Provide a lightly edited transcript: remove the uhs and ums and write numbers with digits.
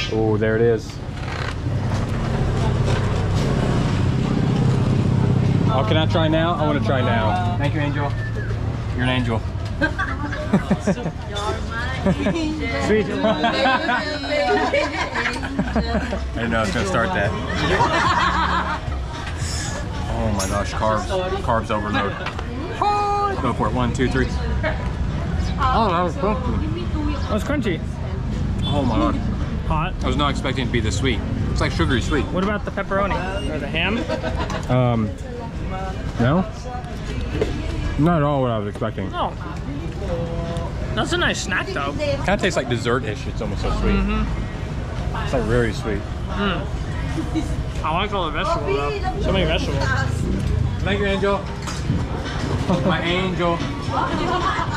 Oh, there it is. Oh, can I try now? I want to try now. Thank you, Angel. You're an angel. Sweet. I didn't know I was going to start that. Oh my gosh, carbs overload. Go for it. 1, 2, 3. Oh, that was crunchy. That was crunchy. Oh my god. Hot. I was not expecting it to be this sweet. It's like sugary sweet. What about the pepperoni or the ham? No? Not at all what I was expecting. Oh. That's a nice snack though. Kind of tastes like dessert-ish. It's almost so sweet. It's like very sweet. I like all the vegetables though. So many vegetables. Thank you, Angel. My angel.